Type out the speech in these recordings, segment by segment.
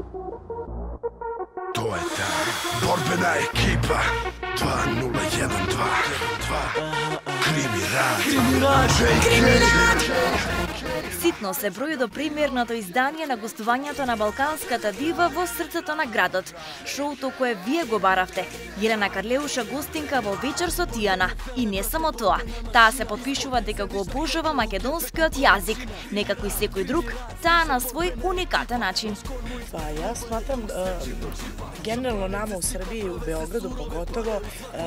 To je ta borbena ekipa 2012 Krimi rad. Ситно се брои до премиерното издание на гостувањето на балканската дива во срцето на градот. Шоуто кое вие го баравте. Елена Карлеуша гостинка во вечер со Тијана. И не само тоа, таа се потпишува дека го обожава македонскиот јазик, некако и секој друг, таа на свој уникатен начин. Па јас сматрам генерално нама у Србији и у Београду поготово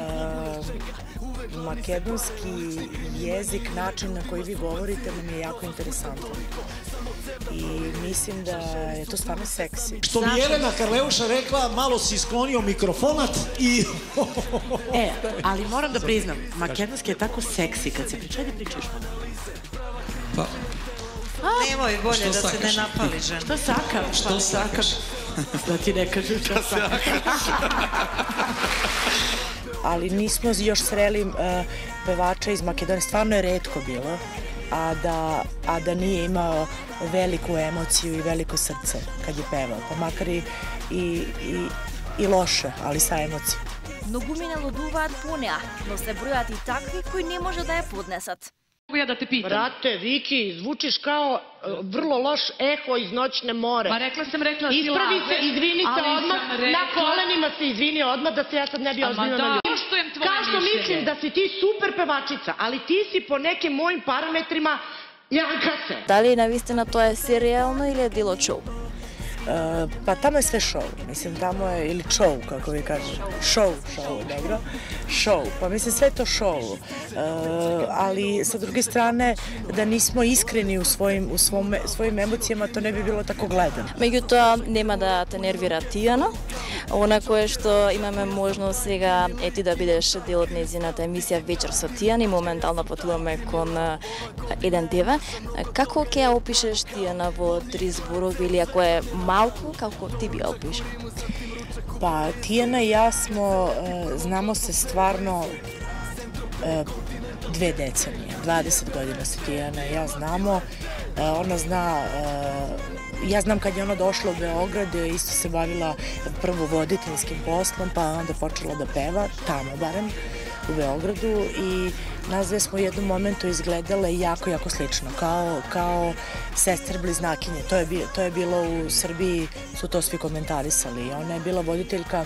makedonski jezik, način na koji vi govorite nam je jako interesantan. I mislim da je to stvarno seksi. Što bi Jelena Karleuša rekla, malo si sklonio mikrofonat i... Ali moram da priznam, makedonski je tako seksi kad se priča, da pričaš malo. Pa... Nemoj, bolje da se ne napali žena. Što sakaš? Što sakaš? Da ti ne kažu što sakaš. Ali nismo još sreli pevača iz Makedonije, stvarno je retko bilo, a da nije imao veliku emociju i veliko srce kad je pevao, pa makar i loše, ali sa emocijom. Многумина лудуваат по неа, но се бројат и такви кои не може да ја поднесат. Mogu ja da te pitam? Brate, Viki, zvučiš kao vrlo loš eho iz Noćne more. Ma rekla si laže. Ispravi se, izvini se odmah, na kolenima se izvini odmah da se ja sad ne bi ozbiljno naljutila. Poštujem tvoje Kao što mišljenje. mislim da si ti super pevačica, ali ti si po nekim mojim parametrima janka se. Da li навистина тоа е серијално или е дело шоу? Pa tamo je sve show, mislim tamo je, ili show kako vi kažete, show, dobro, show, pa mislim sve to show, ali sa druge strane da nismo iskreni u svojim emocijama to ne bi bilo tako gledano. Меѓутоа, нема да те нервира Тијана, она кое што имаме можност сега е ти да бидеш дел од нејзината емисија Вечер со Тијана и моментално патуваме кон 1 ТВ. Како ќе ја опишеш Тијана во 3 зборови или ако е малку, како ти би ја опишеш? Pa Tijana i ja znamo se stvarno 2 decenije, 20 godina se Tijana i ja znamo, ona zna, ja znam kad je ona došla u Beograd, isto se bavila prvo voditeljskim poslom, pa onda počela da peva, tamo barem, u Beogradu i nas dve smo u jednom momentu izgledale jako slično, kao sestre bliznakinje. To je bilo u Srbiji, su to svi komentarisali. Ona je bila voditeljka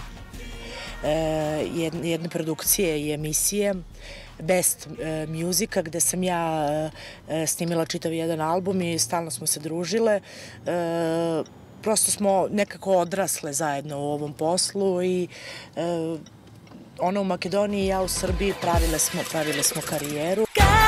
jedne produkcije i emisije Best Musica, gde sam ja snimila čitav jedan album i stalno smo se družile. Prosto smo nekako odrasle zajedno u ovom poslu i ona u Makedoniji i ja u Srbiji pravile smo karijeru.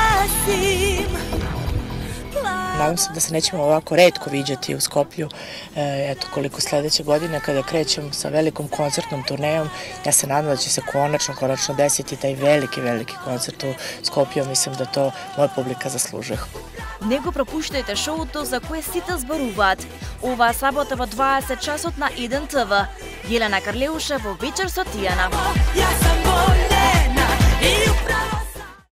Nadam se da se nećemo ovako retko viđati u Skoplju, eto koliko sledeće godine kada krećem sa velikom koncertnom turnejom, ja se nadam da će se konačno desiti taj veliki koncert u Skoplju, mislim da to moja publika zaslužuje. Не го пропуштајте шоуто за кое сите зборуваат. Оваа сабота во 20 часот на 1 ТВ. Елена Карлеуша во Вечер со Тијана.